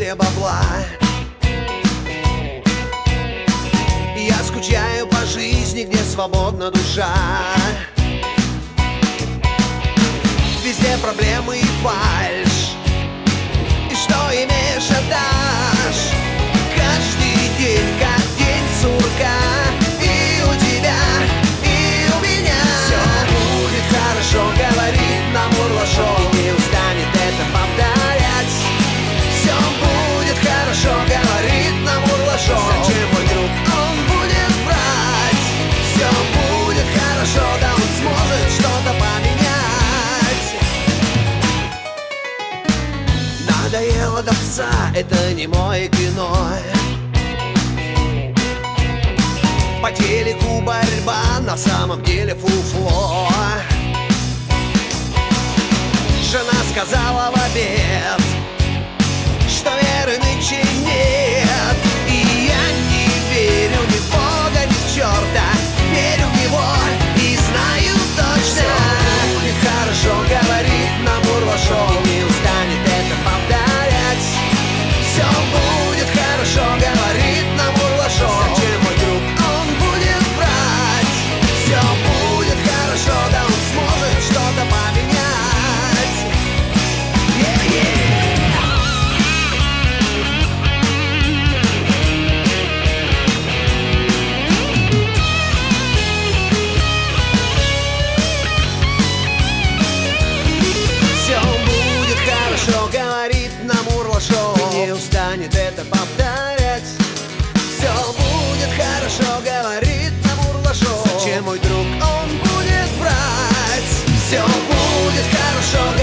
мире бабла. Я скучаю по жизни, где свободна душа. Везде проблемы и фальшь, и что имеешь, отдашь. Каждый день, как день сурка, и у тебя, и у меня. Все будет хорошо, говорит нам Урлашов, не устанет это повторять. Все будет хорошо, говорит нам Урлашов. Зачем, мой друг, он будет врать? Все будет хорошо, да он сможет что-то поменять. Надоело до пса, это не мое кино. По телеку борьба, на самом деле фуфло. Жена сказала в обед, что веры нынче нет. И я не верю ни в Бога, ни в черта. Верю в него и знаю точно. Все будет хорошо, говорит нам Урлашов, не устанет это повторять. Все будет хорошо, говорит нам Урлашов. Зачем, мой друг, он будет врать? Все будет хорошо, да он сможет что-то поменять. Говорит нам Урлашов, не устанет это повторять. Все будет хорошо, говорит нам Урлашов. Зачем, мой друг, он будет врать? Все будет хорошо.